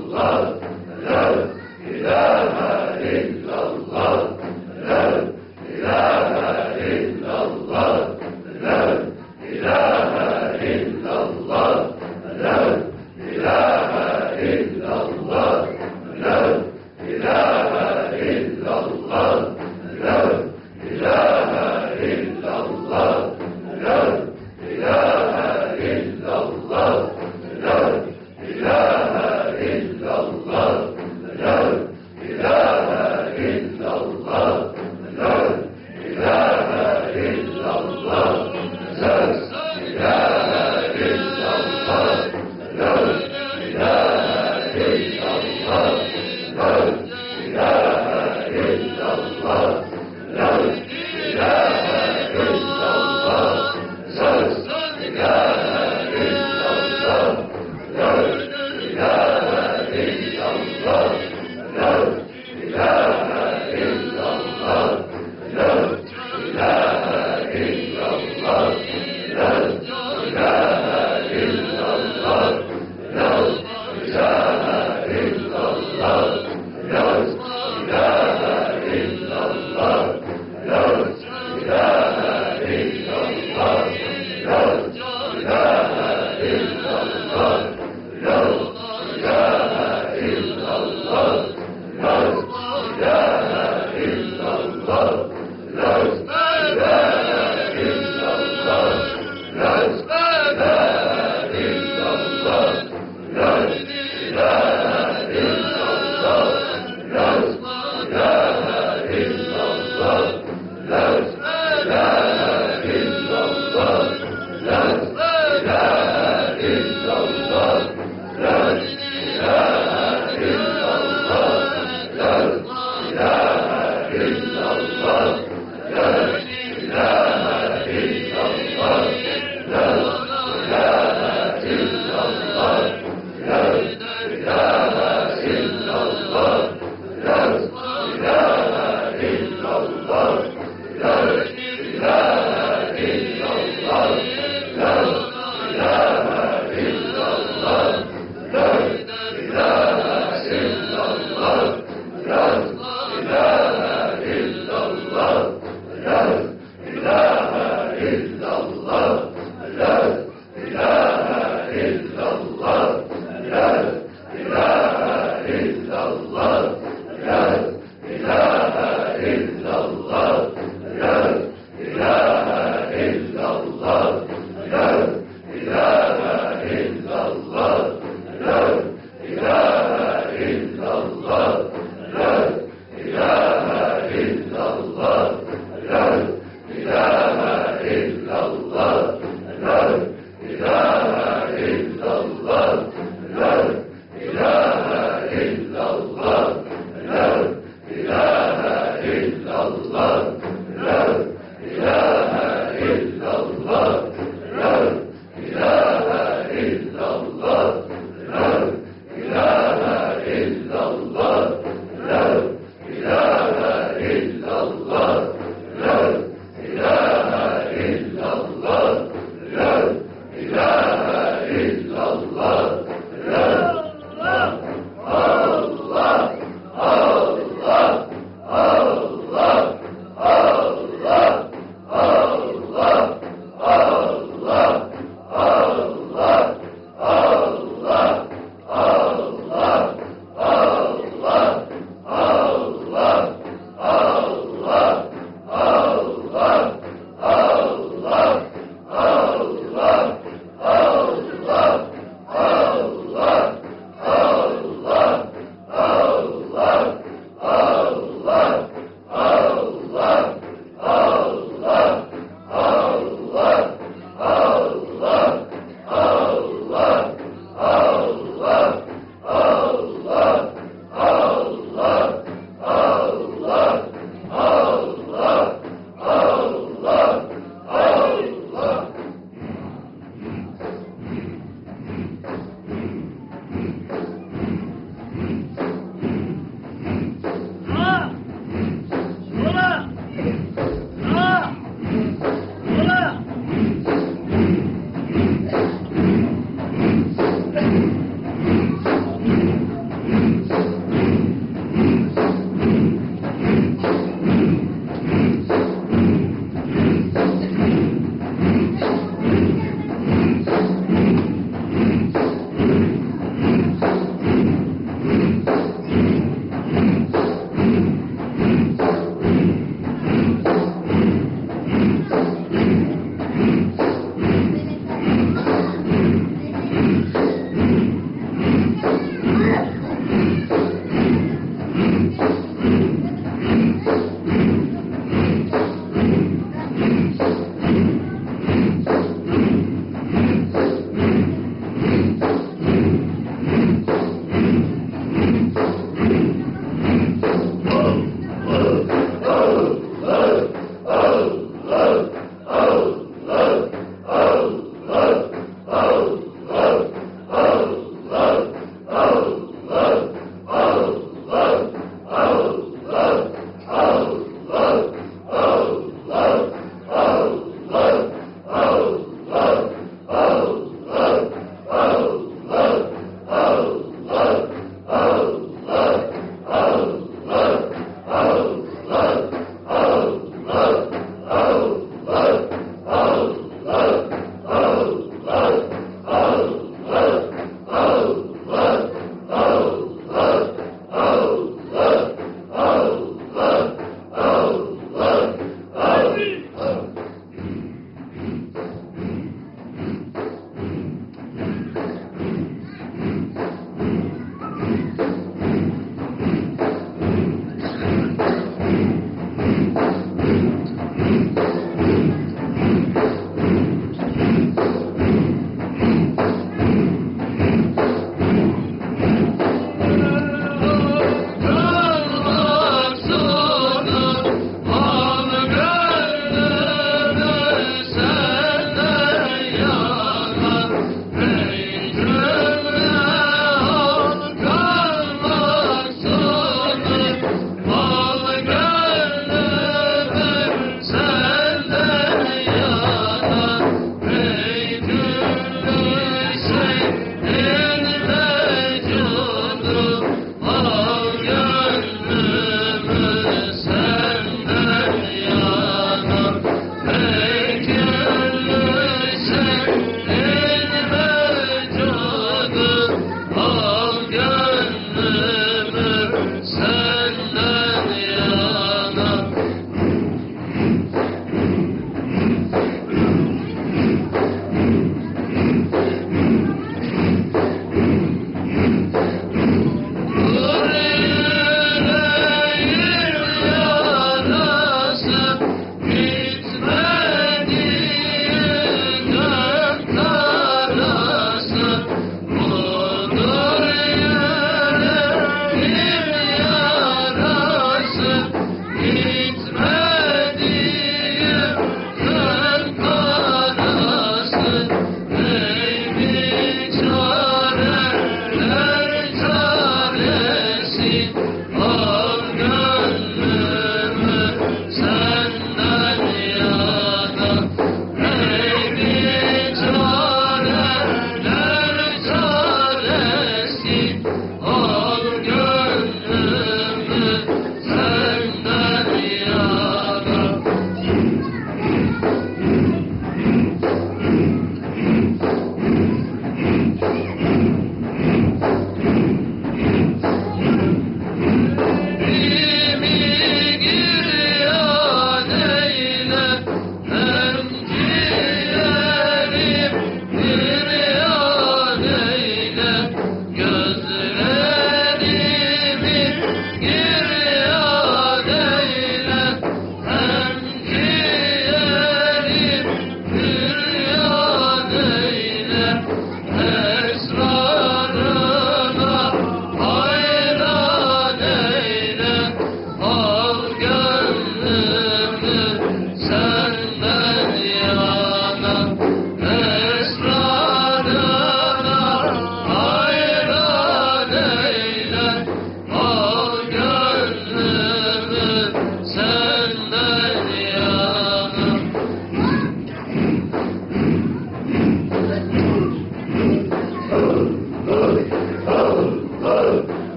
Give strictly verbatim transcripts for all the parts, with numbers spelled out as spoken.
إله إلا الله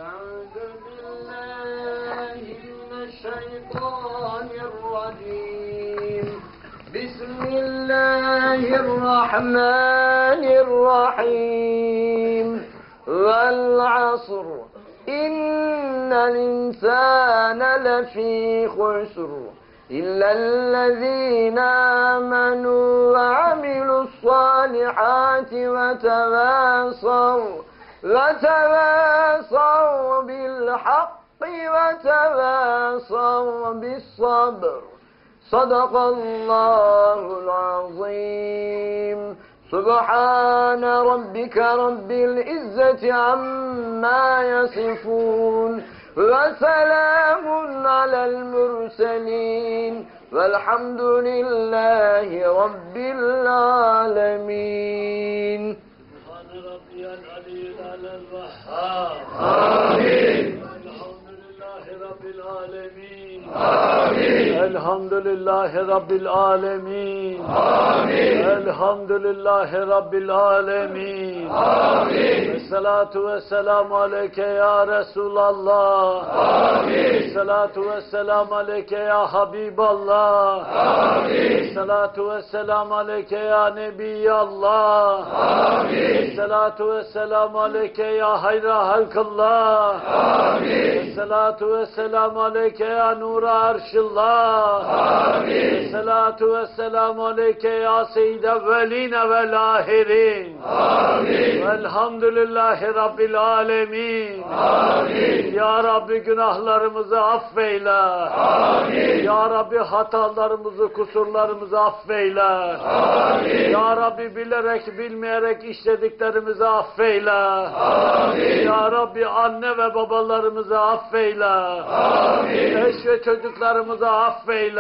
أعوذ بالله من الشيطان الرجيم بسم الله الرحمن الرحيم والعصر إن الإنسان لفي خسر إلا الذين آمنوا وعملوا الصالحات وتواصوا وتواصوا بالحق وتواصوا بالصبر صدق الله العظيم سبحان ربك رب العزة عما يصفون وسلام على المرسلين والحمد لله رب العالمين. سبحان ربي العلي الأعلى الوهاب. آمين. الحمد لله رب العالمين. آمين. الحمد لله رب العالمين. آمين. الحمد لله رب العالمين. آمين. الصلاة والسلام عليك يا رسول الله. آمين. الصلاة والسلام عليك يا حبيب الله. آمين. الصلاة والسلام عليك يا نبي الله. آمين. الصلاة والسلام عليك يا خير خلق الله. آمين. الصلاة والسلام عليك يا نور عرش الله. آمين. الصلاة والسلام عليك يا سيد الأولين والآخرين. آمين. والحمد lillahi Rabbil alemin. Amin. Ya Rabbi günahlarımızı affeyle. Amin. Ya Rabbi hatalarımızı, kusurlarımızı affeyle. Amin. Ya Rabbi bilerek, bilmeyerek işlediklerimizi affeyle. Amin. Ya Rabbi anne ve babalarımızı affeyle. Amin. Eş ve çocuklarımızı affeyle.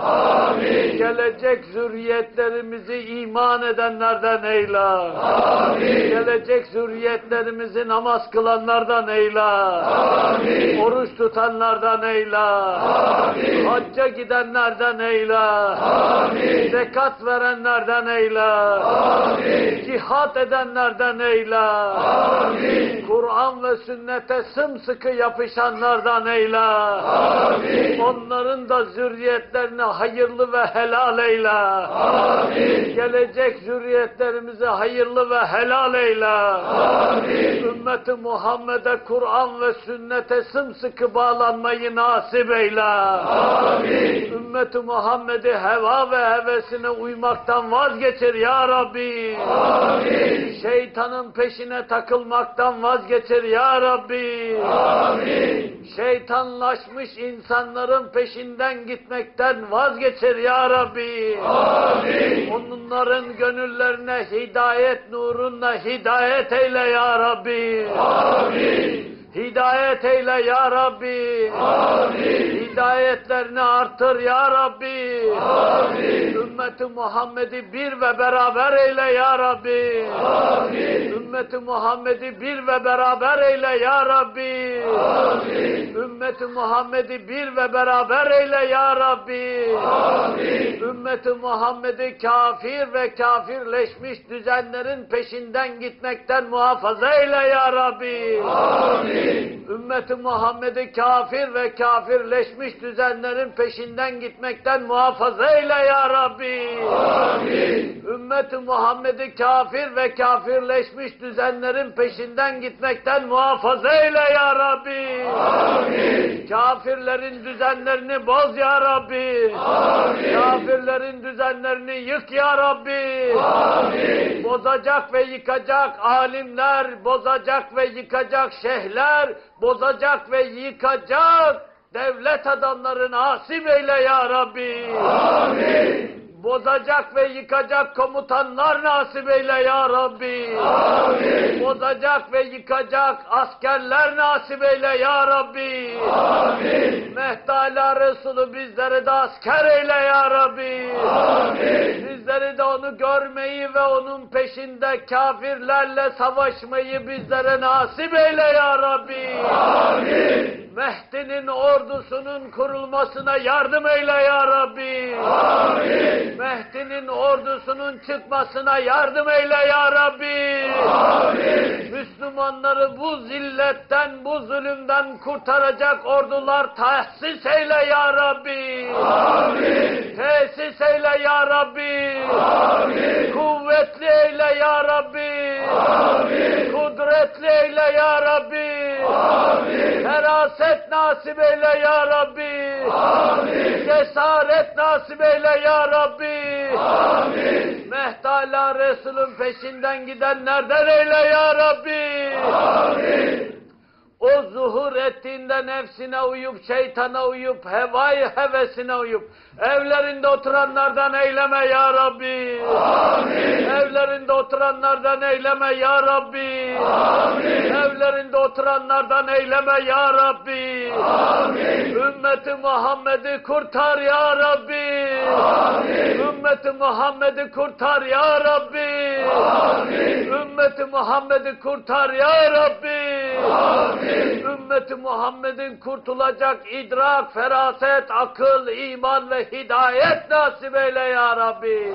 Amin. Gelecek zürriyetlerimizi iman edenlerden eyle. Amin. Gelecek zürriyetlerimizi namaz kılanlardan eyle. Amin. Oruç tutanlardan eyle. Amin. Hacca gidenlerden eyle. Amin. Zekat verenlerden eyle. Amin. Cihat edenlerden eyle. Amin. Kur'an ve sünnete sımsıkı yapışanlardan eyle. Amin. Onların da zürriyetlerini hayırlı ve helal eyle. Amin. Gelecek zürriyetlerimizi hayırlı ve helal eyle. Amin. Ümmeti Muhammed'e Kur'an ve sünnete sımsıkı bağlanmayı nasip eyle. Amin. Ümmeti Muhammed'i heva ve hevesine uymaktan vazgeçir ya Rabbi. Amin. Şeytanın peşine takılmaktan vazgeçir ya Rabbi. Amin. Şeytanlaşmış insanların peşinden gitmekten vazgeçir ya Rabbi. Amin. Onların gönüllerine hidayet nurunla hidayet eyle ya Rabbi. Amin. Hidayet eyle ya Rabbi. Amin. Hidayetlerini artır ya Rabbi. Amin. Ümmeti Muhammed'i bir ve beraber eyle ya Rabbi. Amin. Ümmeti Muhammed'i bir ve beraber eyle ya Rabbi. Amin. Ümmeti Muhammed'i bir ve beraber eyle ya Rabbi. Amin. Ümmeti Muhammed'i kafir ve kafirleşmiş düzenlerin peşinden gitmekten muhafaza eyle ya Rabbi. Amin. Ümmeti Muhammed'i kafir ve kafirleşmiş düzenlerin peşinden gitmekten muhafaza eyle ya Rabbi. Amin. Ümmeti Muhammed'i kafir ve kafirleşmiş düzenlerin peşinden gitmekten muhafaza eyle ya Rabbi. Amin. Kafirlerin düzenlerini boz ya Rabbi. Amin. Kafirlerin düzenlerini yık ya Rabbi. Amin. Bozacak ve yıkacak alimler, bozacak ve yıkacak şeyhler, bozacak ve yıkacak devlet adamları nasip eyle ya Rabbi. Amin. Bozacak ve yıkacak komutanlar nasip eyle ya Rabbi. Amin. Bozacak ve yıkacak askerler nasip eyle ya Rabbi. Amin. Mehtala Resulü bizleri de asker eyle ya Rabbi. Amin. Bizleri de onu görmeyi ve onun peşinde kafirlerle savaşmayı bizlere nasip eyle ya Rabbi. Amin. Mehdi'nin ordusunun kurulmasına yardım eyle ya Rabbi. Amin. Mehdi'nin ordusunun çıkmasına yardım eyle ya Rabbi. Amin. Müslümanları bu zilletten, bu zulümden kurtaracak ordular tahsis eyle ya Rabbi. Amin. Tesis eyle ya Rabbi. Amin. Kuvvetli eyle ya Rabbi. Amin. Kudretli eyle ya Rabbi. Amin. Feraset nasip eyle ya Rabbi. Amin. Cesaret nasip eyle ya Rabbi. Amin. Mehtala Resul'ün peşinden gidenlerden eyle ya Rabbi. Amin. O zuhur ettiğinde nefsine uyup, şeytana uyup, hevai hevesine uyup, evlerinde oturanlardan eyleme ya Rabbi. Amin. Evlerinde oturanlardan eyleme ya Rabbi. Amin. Evlerinde oturanlardan eyleme ya Rabbi. Amin. Ümmeti Muhammed'i kurtar ya Rabbi. Amin. Ümmeti Muhammed'i kurtar ya Rabbi. Amin. Ümmeti Muhammed'i kurtar ya Rabbi. Amin. Ümmeti Muhammed'in kurtulacak idrak, feraset, akıl, iman ve hidayet nasip eyle ya Rabbi.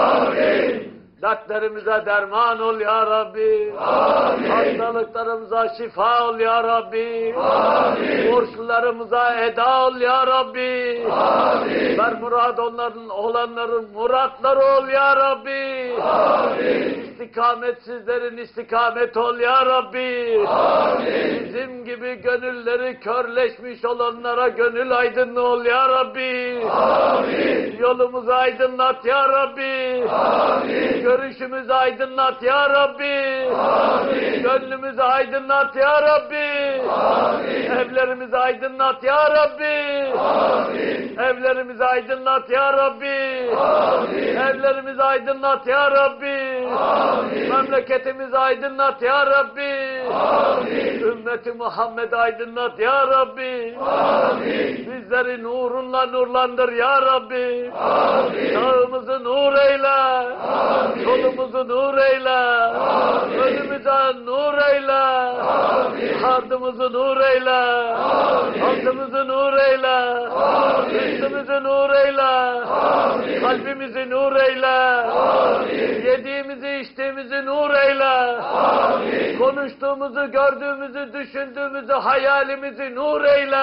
Amin. Dertlerimize derman ol ya Rabbi. Amin. Hastalıklarımıza şifa ol ya Rabbi. Amin. Borçlularımıza eda ol ya Rabbi. Amin. Ver murad onların, olanların muratları ol ya Rabbi. Amin. İstikametsizlerin istikamet ol ya Rabbi. Amin. Bizim gibi gönülleri körleşmiş olanlara gönül aydınlığı ol ya Rabbi. Amin. Yolumuzu aydınlat ya Rabbi. Amin. Görüşümüzü aydınlat ya Rabbi. Amin. Gönlümüzü aydınlat ya Rabbi. Amin. Evlerimizi aydınlat ya Rabbi. Amin. Evlerimizi aydınlat ya Rabbi. Amin. Evlerimizi aydınlat ya Rabbi. Amin. Memleketimizi aydınlat ya Rabbi. Amin. Ümmeti Muhammed aydınlat ya Rabbi. Amin. Bizleri nurunla nurlandır ya Rabbi. Amin. Sağımızı nur eyle. Amin. Solumuzu nur eyle. Amin. Önümüze nur eyle. Amin. Ardımızı nur eyle. Amin. Altımızı nur eyle. Amin. Üstümüzü nur eyle. Amin. Kalbimizi nur eyle. Amin. Yediğimizi içtiğimizi nur eyle. Amin. Konuştuğumuzu, gördüğümüzü, düşündüğümüzü, hayalimizi nur eyle.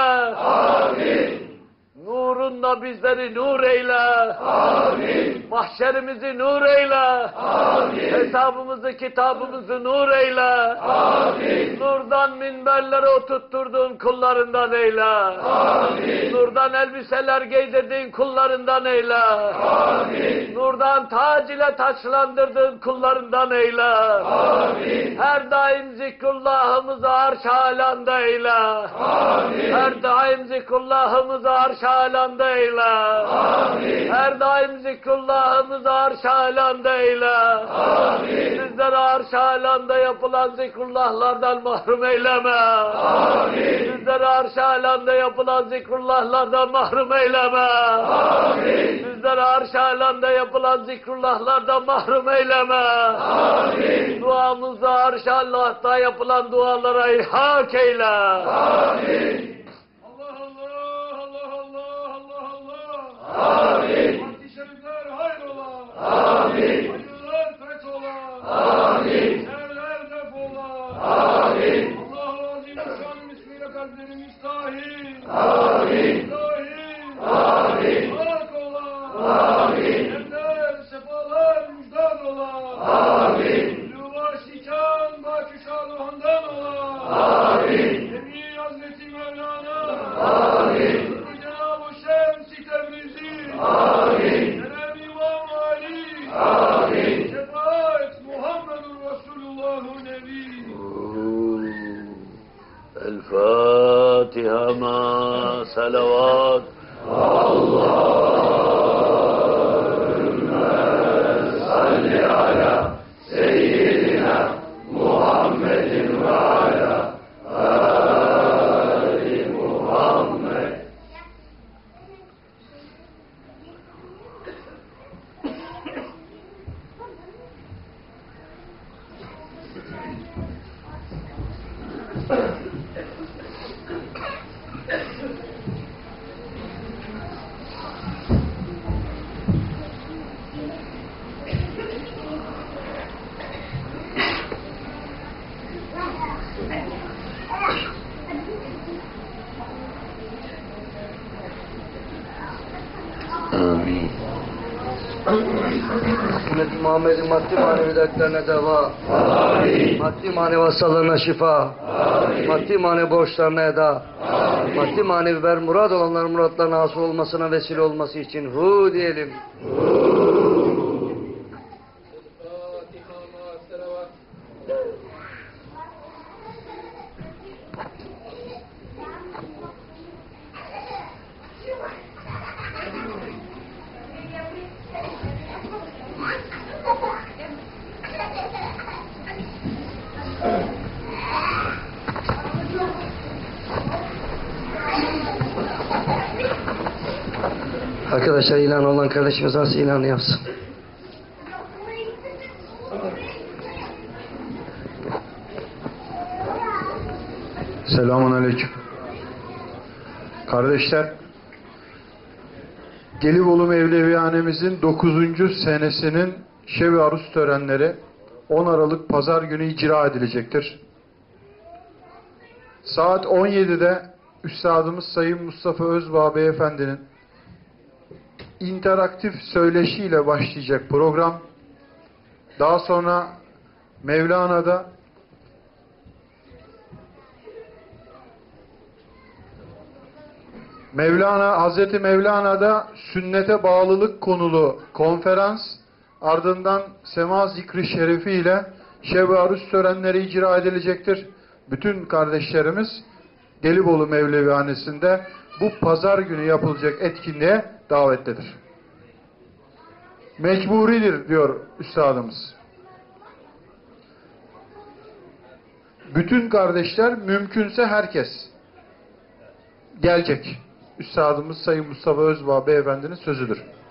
Amin. Nurunla bizleri nur eyle. Amin. Mahşerimizi nur eyle. Amin. Hesabımızı, kitabımızı nur eyle. Amin. Nurdan minberlere oturtturduğun kullarından eyle. Amin. Nurdan elbiseler giydirdiğin kullarından eyle. Amin. Nurdan tac ile taçlandırdığın kullarından eyle. Amin. Her daim zikrullahımızı arş alanda eyle. Amin. Her daim zikrullahımızı arş alanda eyle. Amin. Her daim zikrullahımızı arş alanda eyle. Amin. Bizleri arş alanda yapılan zikrullahlardan mahrum eyleme. Amin. Bizleri arş alanda yapılan zikrullahlardan mahrum eyleme. Amin. Bizleri arş alanda yapılan zikrullahlardan mahrum eyleme. Amin. Duamızı arş Allah'ta yapılan dualara ilhak eyle. Amin. Allah Allah, Allah Allah, Allah Allah. Amin. Fatih şerifler hayrola. Amin. Hayırlar fethola. Amin. Şerler defola. Amin. Allah-u Azim Şan'ın ismiyle kalplerimiz tahin. Amin. Tahin. Amin. Hak ola. Amin. Emler, sefalar, müjdat ola. Amin. Luva şikan, baküşa ruhandan ola. Amin. Emir Hazreti Mevlana. Amin. Cenab-ı Şems-i Tebrizi. Amin. Cenab-ı İmam Ali. Amin. Şefaat Muhammedun Resulullah-u Nebi. El Fatiha ma salavat. Salli ala seyyidina Muhammedin ve ala ali Muhammed. Sünnet-i Muhammed'in maddi manevi dertlerine deva. Amin. Maddi manevi hastalarına şifa. Amin. Maddi manevi borçlarına eda. Amin. Maddi manevi ver murad olanların muratlarına hasıl olmasına vesile olması için hu diyelim. Fatiha ma selavat. Arkadaşlar ilan olan kardeşimiz nasıl ilanı yapsın? Selamun aleyküm. Kardeşler, Gelibolu Mevlevihanemizin dokuzuncu senesinin Şev-i Aruz törenleri on Aralık Pazar günü icra edilecektir. Saat on yedide Üstadımız Sayın Mustafa Özbağ Beyefendi'nin interaktif söyleşiyle başlayacak program. Daha sonra Mevlana'da Mevlana, Hazreti Mevlana'da sünnete bağlılık konulu konferans, ardından Sema Zikri Şerifi ile Şev-i Aruz törenleri icra edilecektir. Bütün kardeşlerimiz Gelibolu Mevlevihanesi'nde bu pazar günü yapılacak etkinliğe davetlidir. Mecburidir diyor Üstadımız. Bütün kardeşler, mümkünse herkes gelecek. Üstadımız Sayın Mustafa Özbağ Beyefendi'nin sözüdür.